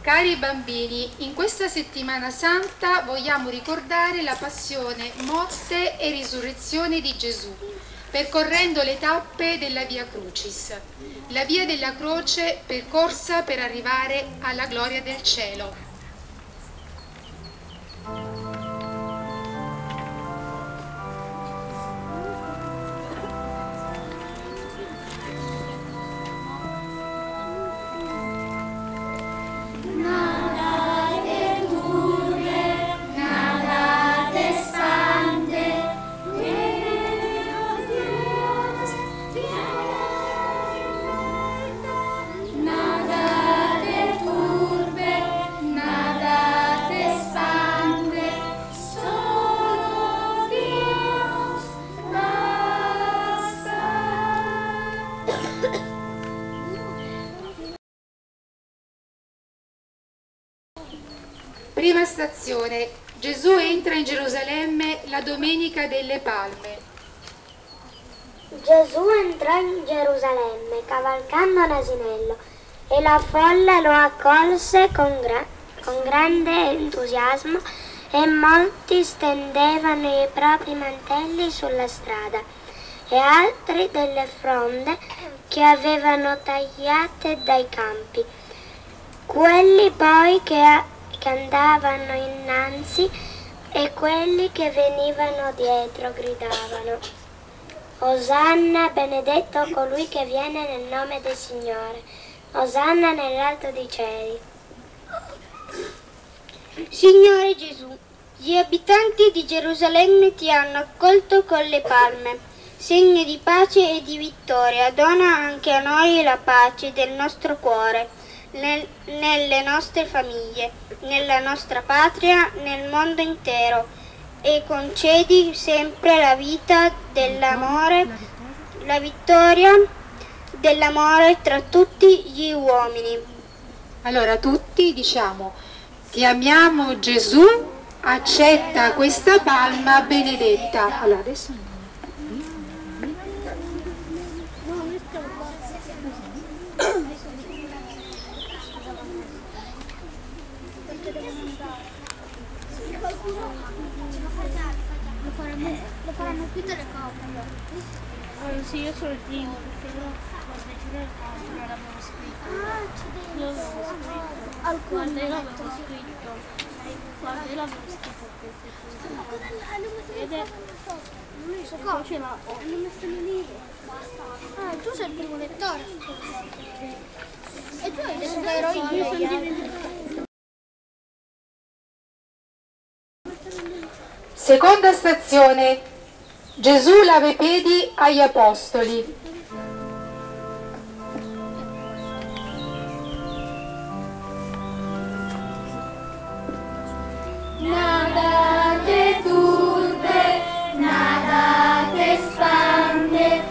Cari bambini, in questa settimana santa vogliamo ricordare la passione, morte e risurrezione di Gesù, percorrendo le tappe della Via Crucis, la via della croce percorsa per arrivare alla gloria del cielo. Prima stazione. Gesù entra in Gerusalemme la Domenica delle Palme. Gesù entrò in Gerusalemme cavalcando un asinello e la folla lo accolse con grande entusiasmo e molti stendevano i propri mantelli sulla strada e altri delle fronde che avevano tagliate dai campi. Quelli poi che andavano innanzi e quelli che venivano dietro gridavano: Osanna, benedetto colui che viene nel nome del Signore, Osanna nell'alto dei cieli. Signore Gesù, gli abitanti di Gerusalemme ti hanno accolto con le palme, segno di pace e di vittoria. Dona anche a noi la pace del nostro cuore, nelle nostre famiglie, nella nostra patria, nel mondo intero, e concedi sempre la vita dell'amore, la vittoria dell'amore tra tutti gli uomini. Allora tutti diciamo: ti amiamo Gesù, accetta questa palma benedetta. Allora adesso lo faranno più delle copie. Sì, io sono il primo, perché io non l'avevo scritto. Io l'avevo scritto. Alcuni io l'avevo scritto. Guarda, io l'avevo scritto questo. Non so cosa ce l'ha. Hanno messo lì. Ah, tu sei il primo lettore. E tu hai detto che ero io. Seconda stazione. Gesù lava i piedi agli apostoli. Nada te turbe, nada te espante.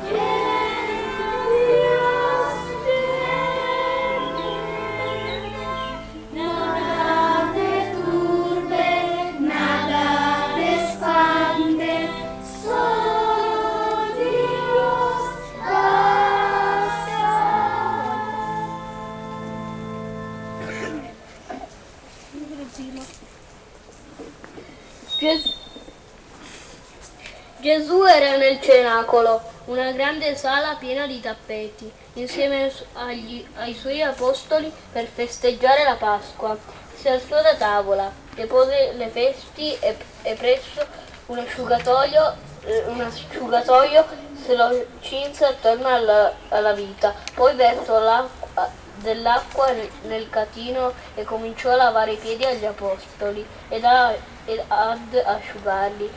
Gesù era nel cenacolo, una grande sala piena di tappeti, insieme ai suoi apostoli per festeggiare la Pasqua. Si alzò da tavola, depose le vesti e presso un asciugatoio se lo cinse attorno alla vita, poi versò dell'acqua nel catino e cominciò a lavare i piedi agli apostoli ed ad asciugarli.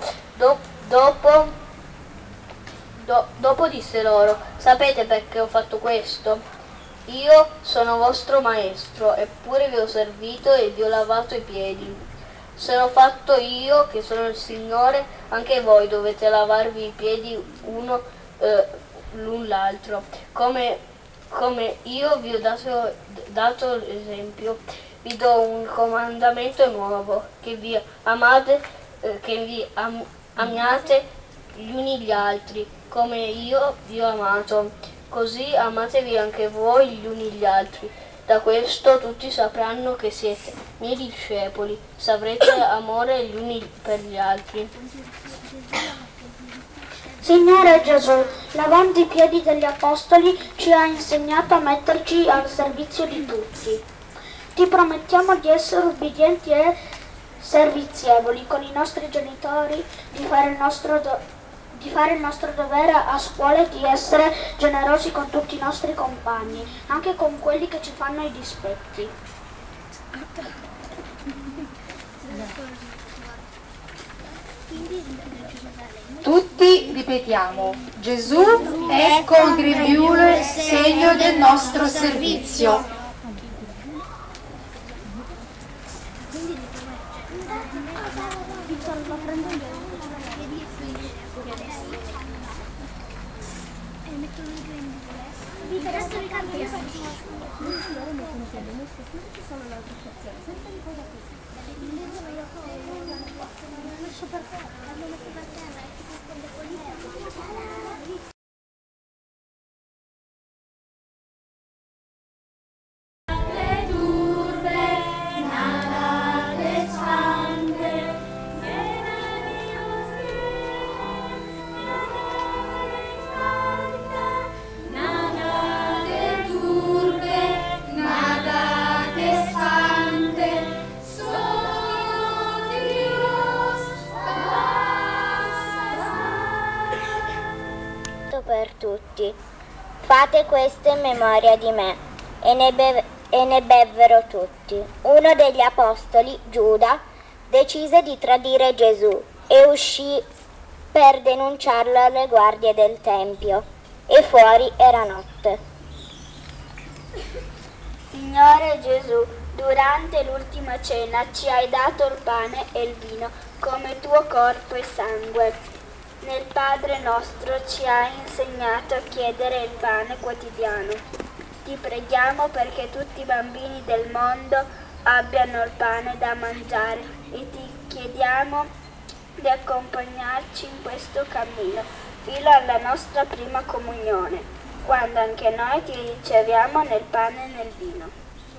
Dopo disse loro: sapete perché ho fatto questo? Io sono vostro maestro, eppure vi ho servito e vi ho lavato i piedi. Se l'ho fatto io, che sono il Signore, anche voi dovete lavarvi i piedi l'un l'altro. Come io vi ho dato l'esempio, vi do un comandamento nuovo, che vi amiate gli uni gli altri, come io vi ho amato. Così amatevi anche voi gli uni gli altri. Da questo tutti sapranno che siete miei discepoli, se avrete amore gli uni per gli altri. Signore Gesù, lavando i piedi degli apostoli, ci ha insegnato a metterci al servizio di tutti. Ti promettiamo di essere ubbidienti e servizievoli con i nostri genitori, di fare il nostro dovere a scuola e di essere generosi con tutti i nostri compagni, anche con quelli che ci fanno i dispetti. Tutti ripetiamo: Gesù è contribuire segno del nostro servizio. Per tutti. Fate questo in memoria di me. E ne bevvero tutti. Uno degli apostoli, Giuda, decise di tradire Gesù e uscì per denunciarlo alle guardie del Tempio. E fuori era notte. Signore Gesù, durante l'ultima cena ci hai dato il pane e il vino come tuo corpo e sangue. Nel Padre nostro ci hai insegnato a chiedere il pane quotidiano. Ti preghiamo perché tutti i bambini del mondo abbiano il pane da mangiare e ti chiediamo di accompagnarci in questo cammino fino alla nostra prima comunione, quando anche noi ti riceviamo nel pane e nel vino.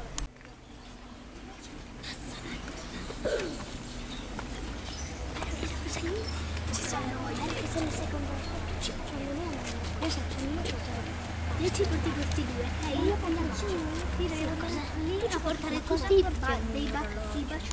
Io ci porti questi due, io quando ci portare questi dei baci.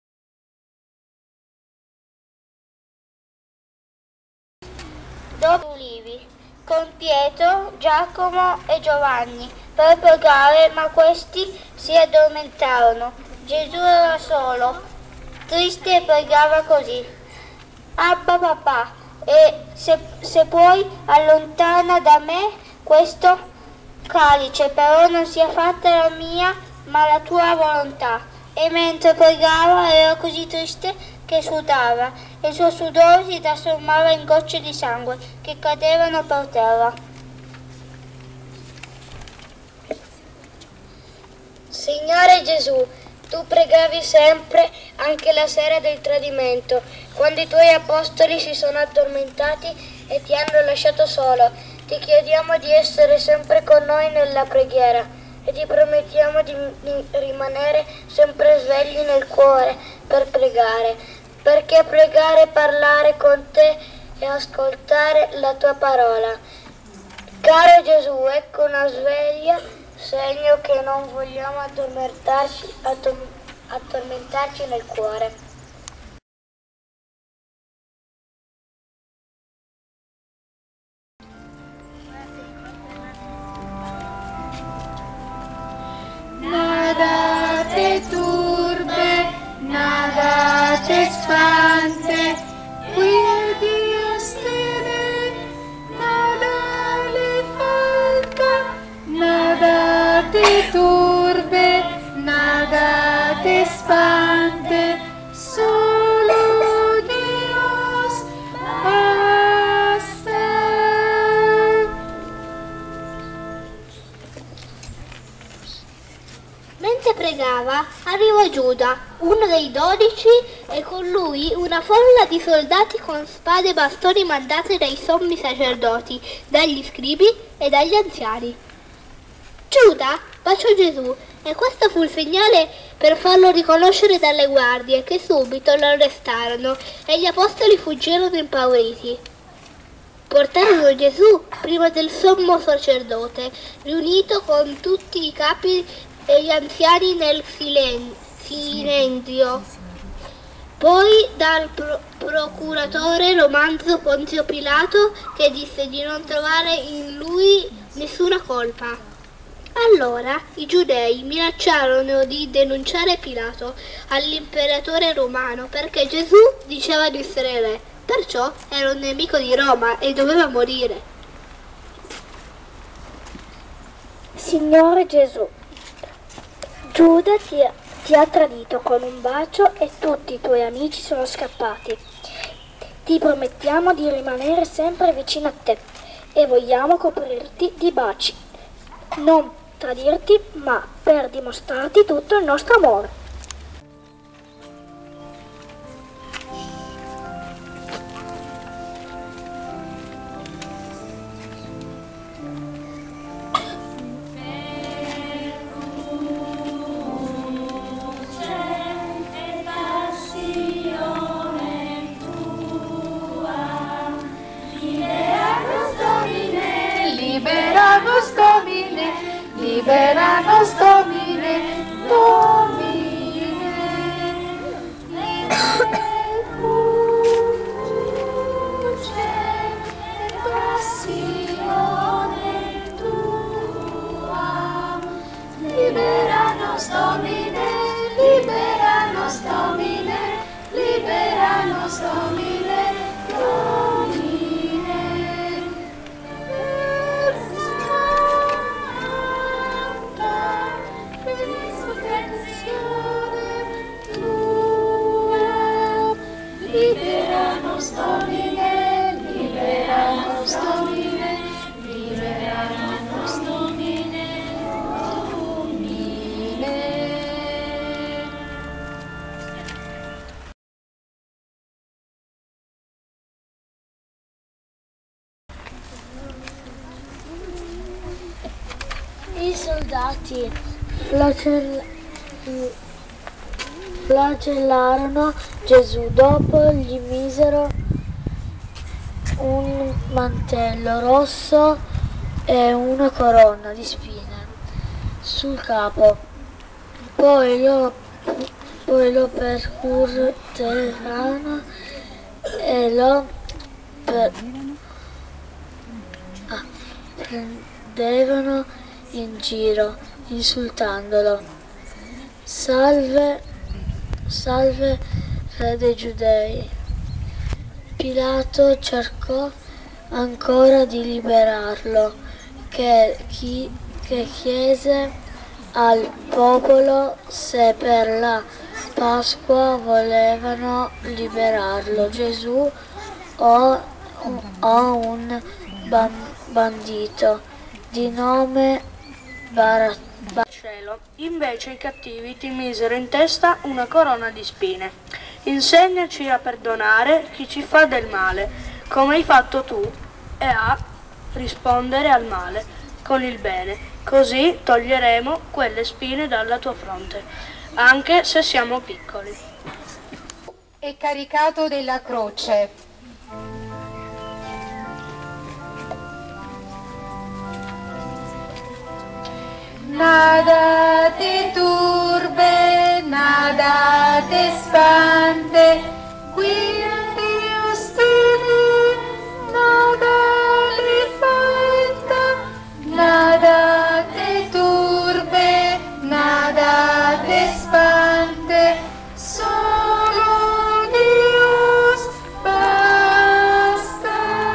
Dopo ulivi, con Pietro, Giacomo e Giovanni, per pregare, ma questi si addormentarono. Gesù era solo, triste e pregava così: Abba papà, e se puoi allontana da me questo calice, però non sia fatta la mia ma la tua volontà. E mentre pregava era così triste che sudava e il suo sudore si trasformava in gocce di sangue che cadevano per terra. Signore Gesù, tu pregavi sempre, anche la sera del tradimento, quando i tuoi apostoli si sono addormentati e ti hanno lasciato solo. Ti chiediamo di essere sempre con noi nella preghiera e ti promettiamo di rimanere sempre svegli nel cuore per pregare, perché pregare e parlare con te e ascoltare la tua parola. Caro Gesù, ecco una sveglia, segno che non vogliamo addormentarci nel cuore. Nada te turbe, nada te espante, qui Dios tiene, nada le falta, nada te turbe, nada te espante, solo Dios basta. Mentre pregava, arrivò Giuda, uno dei 12, e con lui una folla di soldati con spade e bastoni mandati dai sommi sacerdoti, dagli scribi e dagli anziani. Giuda baciò Gesù E questo fu il segnale per farlo riconoscere dalle guardie, che subito lo arrestarono e gli apostoli fuggirono impauriti. Portarono Gesù prima del sommo sacerdote, riunito con tutti i capi e gli anziani nel Sinedrio. Poi dal procuratore romano Ponzio Pilato, che disse di non trovare in lui nessuna colpa. Allora i giudei minacciarono di denunciare Pilato all'imperatore romano perché Gesù diceva di essere re, perciò era un nemico di Roma e doveva morire. Signore Gesù, Giuda ti ha tradito con un bacio e tutti i tuoi amici sono scappati. Ti promettiamo di rimanere sempre vicino a te e vogliamo coprirti di baci. Non tradirti, ma per dimostrarti tutto il nostro amore. Liberanos Domine, Domine, passione tua. Liberanos Domine, liberanos Domine, liberanos Domine, Domine. Liberanos Domine, liberanos Domine, liberanos Domine, Domine. I soldati flagellarono Gesù, dopo gli misero un mantello rosso e una corona di spine sul capo, poi lo percuoterono e lo prendevano in giro insultandolo. Salve, re dei Giudei. Pilato cercò ancora di liberarlo, che chiese al popolo se per la Pasqua volevano liberarlo. Gesù o un bandito di nome Barabbà. Invece i cattivi ti misero in testa una corona di spine. Insegnaci a perdonare chi ci fa del male, come hai fatto tu, e a rispondere al male con il bene. Così toglieremo quelle spine dalla tua fronte, anche se siamo piccoli. È caricato della croce. Nada te turbe, nada te espante, qui Dios tiene, nada le falta, nada te turbe, nada te espante, solo Dios basta.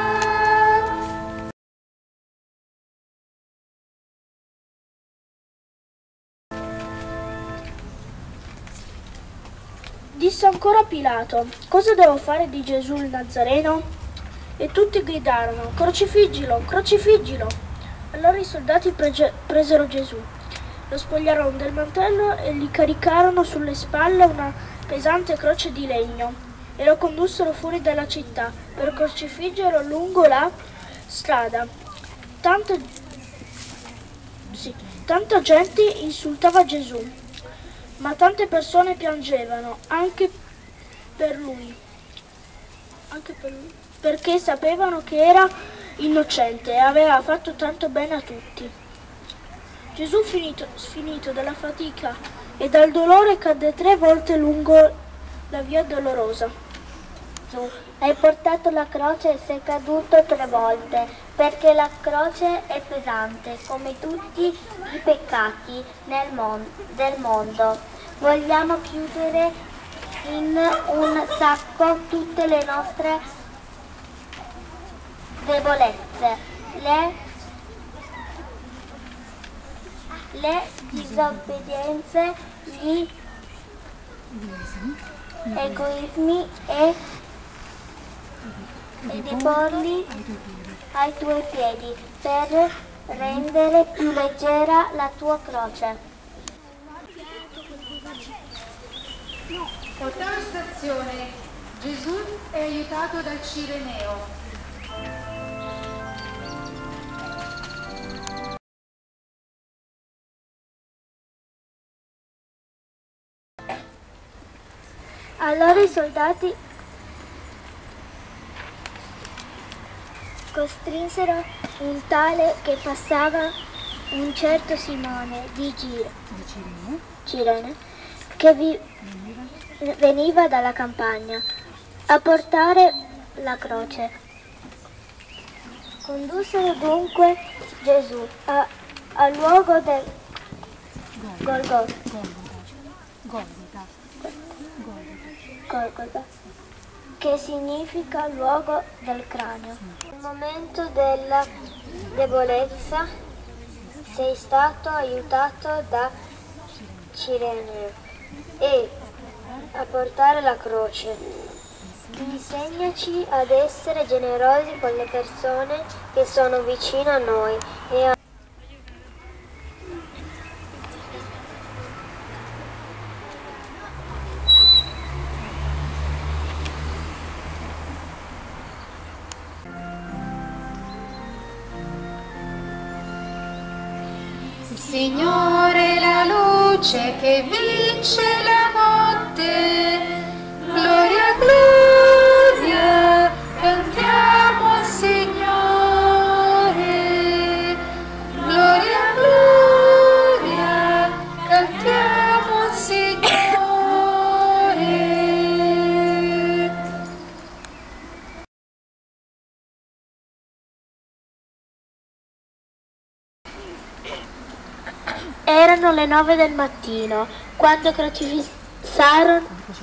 Disse ancora Pilato: cosa devo fare di Gesù il Nazareno? E tutti gridarono: crocifiggilo, crocifiggilo! Allora i soldati presero Gesù, lo spogliarono del mantello e gli caricarono sulle spalle una pesante croce di legno e lo condussero fuori dalla città per crocifiggerlo lungo la strada. Tanta gente insultava Gesù, ma tante persone piangevano anche per lui, perché sapevano che era innocente e aveva fatto tanto bene a tutti. Gesù, finito dalla fatica e dal dolore, cadde 3 volte lungo la via dolorosa. Hai portato la croce e sei caduto 3 volte, perché la croce è pesante, come tutti i peccati del mondo. Vogliamo chiudere in un sacco tutte le nostre debolezze, le disobbedienze, gli egoismi e deporli ai tuoi piedi per rendere più leggera la tua croce. Ottava stazione. Gesù è aiutato dal Cireneo. Allora i soldati costrinsero un tale che passava, un certo Simone di Cirene, che veniva dalla campagna a portare la croce. Condussero dunque Gesù al luogo del Golgota, che significa luogo del cranio. Nel momento della debolezza sei stato aiutato da Cireneo e a portare la croce. Insegnaci ad essere generosi con le persone che sono vicino a noi e a Signore è la luce che vince la notte, gloria, gloria, cantiamo al Signore, gloria, gloria, cantiamo al Signore. Erano le 9 del mattino, quando crocifissero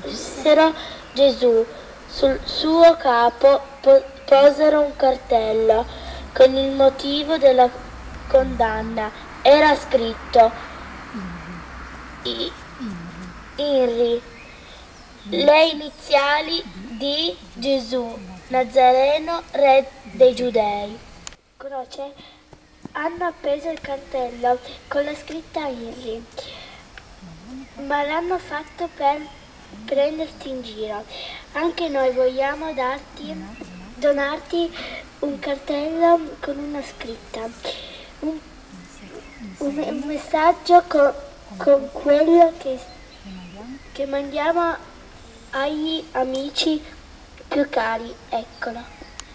Gesù. Sul suo capo posero un cartello con il motivo della condanna. Era scritto INRI, le iniziali di Gesù Nazareno, re dei Giudei. Croce. Hanno appeso il cartello con la scritta INRI, ma l'hanno fatto per prenderti in giro. Anche noi vogliamo donarti un cartello con una scritta, un messaggio con quello che mandiamo agli amici più cari. Eccola.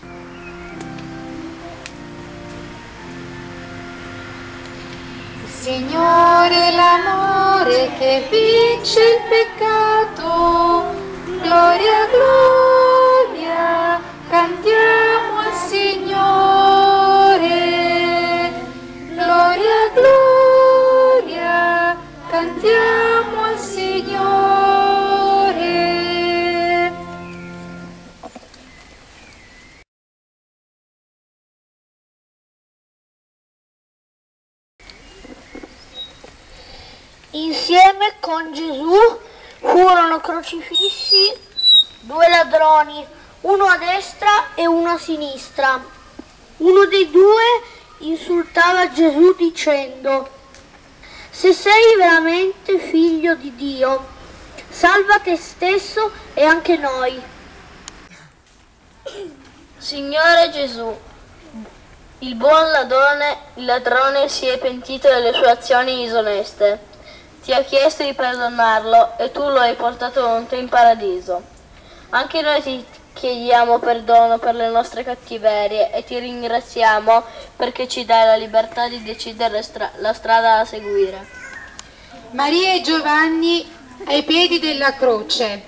Signore l'amore che vince il peccato, gloria, gloria, cantiamo al Signore, gloria, gloria, cantiamo al Signore. Insieme con Gesù furono crocifissi 2 ladroni, uno a destra e uno a sinistra. Uno dei 2 insultava Gesù dicendo: «Se sei veramente figlio di Dio, salva te stesso e anche noi». Signore Gesù, Il buon ladrone si è pentito delle sue azioni disoneste. Ti ha chiesto di perdonarlo e tu lo hai portato con te in paradiso. Anche noi ti chiediamo perdono per le nostre cattiverie e ti ringraziamo perché ci dai la libertà di decidere la strada da seguire. Maria e Giovanni ai piedi della croce.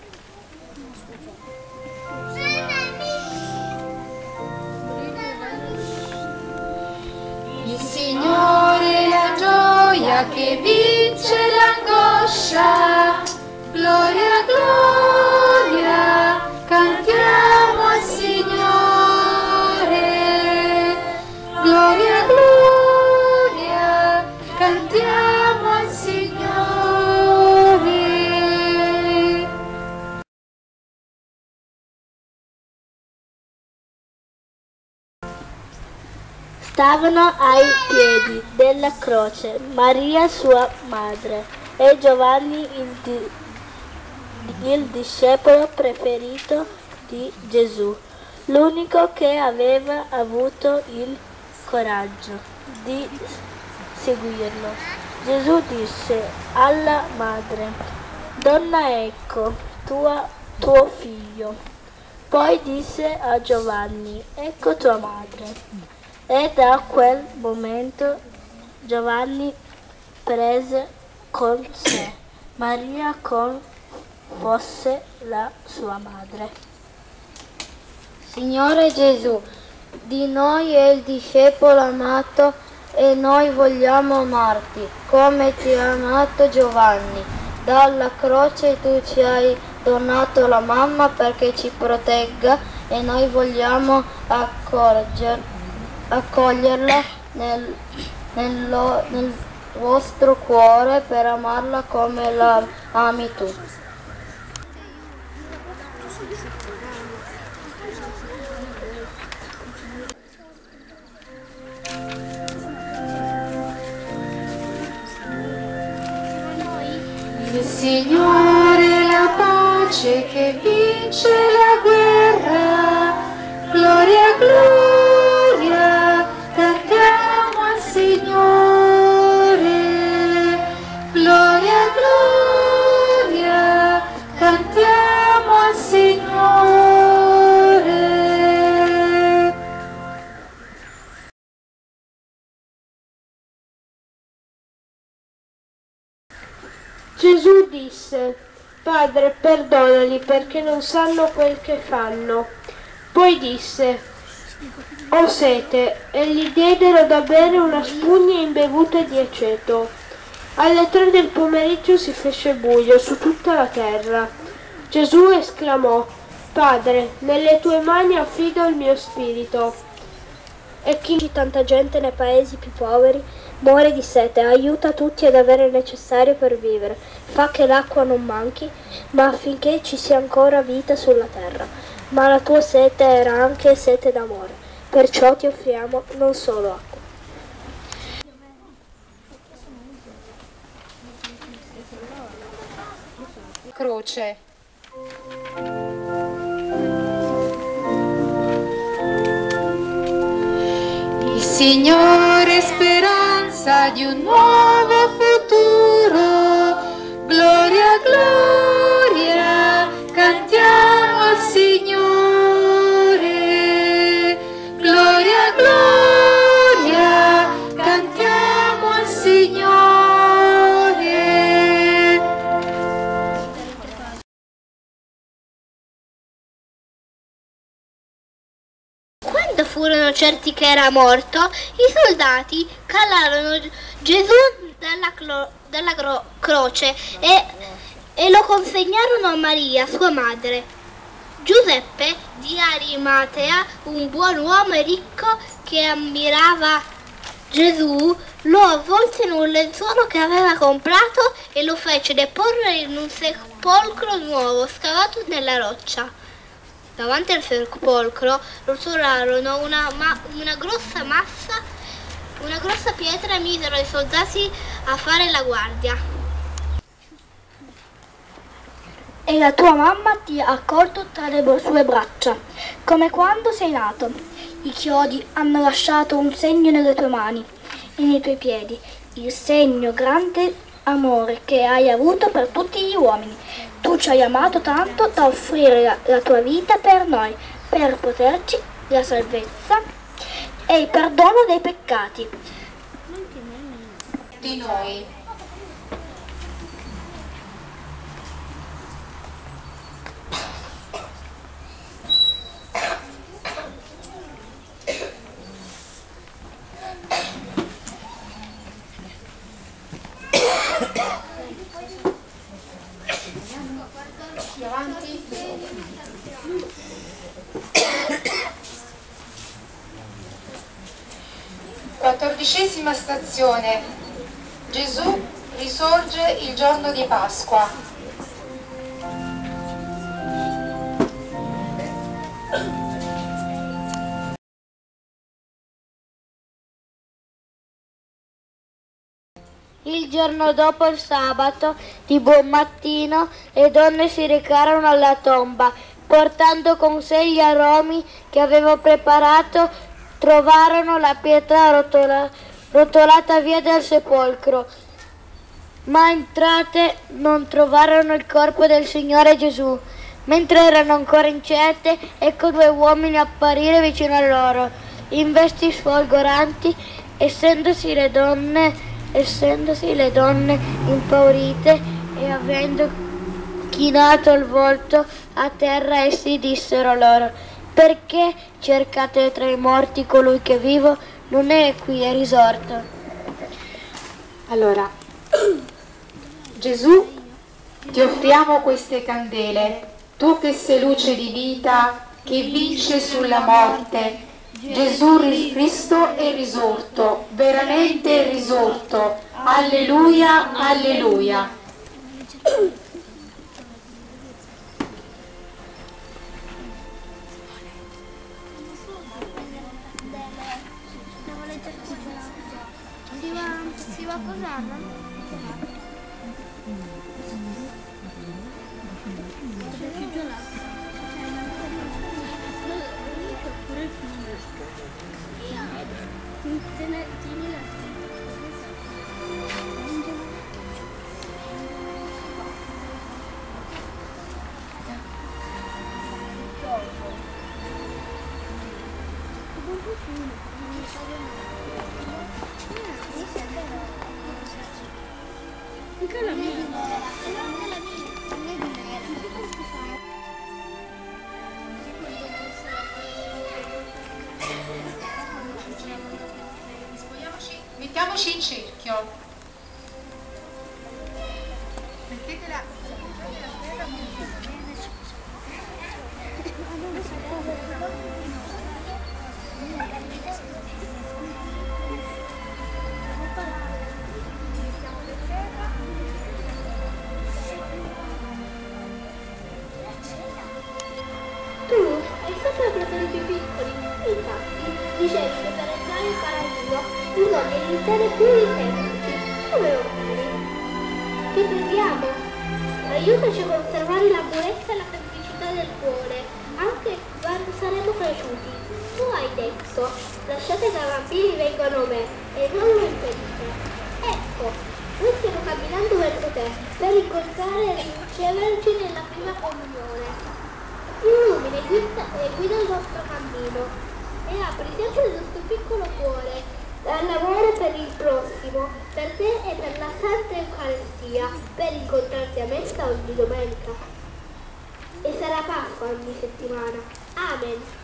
Il Signore è la gioia che vince l'angoscia. Gloria, gloria, cantiamo al Signore. Gloria, gloria, cantiamo al Signore. Stavano ai piedi della croce Maria sua madre e Giovanni il discepolo preferito di Gesù, l'unico che aveva avuto il coraggio di seguirlo. Gesù disse alla madre: «Donna, ecco tuo figlio». Poi disse a Giovanni: «Ecco tua madre». E da quel momento Giovanni prese con sé Maria come fosse la sua madre. Signore Gesù, di noi è il discepolo amato e noi vogliamo amarti come ti ha amato Giovanni. Dalla croce tu ci hai donato la mamma perché ci protegga e noi vogliamo accoglierla nel vostro cuore per amarla come la ami tu. Il Signore è la pace che vince la guerra. Gloria, gloria, cantiamo al Signore. Gloria, gloria, cantiamo al Signore. Gesù disse: «Padre, perdonali perché non sanno quel che fanno». Poi disse: «Ho sete», e gli diedero da bere una spugna imbevuta di aceto. Alle 3 del pomeriggio si fece buio su tutta la terra. Gesù esclamò: «Padre, nelle tue mani affido il mio spirito». E chi tanta gente nei paesi più poveri muore di sete, aiuta tutti ad avere il necessario per vivere, fa che l'acqua non manchi, ma affinché ci sia ancora vita sulla terra. Ma la tua sete era anche sete d'amore, perciò ti offriamo non solo acqua. Croce. Il Signore è speranza di un nuovo futuro. Gloria, gloria, cantiamo al Signore. Gloria, gloria, cantiamo al Signore. Quando furono certi che era morto, i soldati calarono Gesù dalla croce e lo consegnarono a Maria, sua madre. Giuseppe di Arimatea, un buon uomo e ricco che ammirava Gesù, lo avvolse in un lenzuolo che aveva comprato e lo fece deporre in un sepolcro nuovo scavato nella roccia. Davanti al sepolcro rotolarono una grossa pietra e misero i soldati a fare la guardia. E la tua mamma ti ha accolto tra le sue braccia, come quando sei nato. I chiodi hanno lasciato un segno nelle tue mani e nei tuoi piedi, il segno grande amore che hai avuto per tutti gli uomini. Tu ci hai amato tanto da offrire la tua vita per noi, per poterci la salvezza e il perdono dei peccati. Di noi. Avanti. Quattordicesima stazione. Gesù risorge il giorno di Pasqua. Il giorno dopo il sabato, di buon mattino, le donne si recarono alla tomba, portando con sé gli aromi che aveva preparato. Trovarono la pietra rotolata via dal sepolcro, ma entrate non trovarono il corpo del Signore Gesù. Mentre erano ancora incerte, ecco due uomini apparire vicino a loro, in vesti sfolgoranti, essendosi le donne impaurite e avendo chinato il volto a terra, essi dissero loro: perché cercate tra i morti colui che è vivo? Non è qui, è risorto. Allora, Gesù, ti offriamo queste candele, tu che sei luce di vita, che vince sulla morte. Gesù Cristo è risorto, veramente è risorto. Alleluia, alleluia. Si va a posare? Mettiamoci in cerchio. Mettetela. Tu hai sempre preferito i piccoli, infatti dicevi che per entrare in paradiso bisogna iniziare più i semplici. Come lo fai? Ti preghiamo, aiutaci a conservare la purezza e la semplicità del cuore, anche quando saremo cresciuti. Tu hai detto, lasciate che i bambini vengano a me e non lo impedite. Ecco, noi stiamo camminando verso te per incontrare e riceverci nella prima comunione. Illumina e guida il nostro cammino e apri sempre il nostro piccolo cuore all'amore per il prossimo, per te e per la Santa Eucaristia, per incontrarti a messa ogni domenica. E sarà Pasqua ogni settimana. Amen.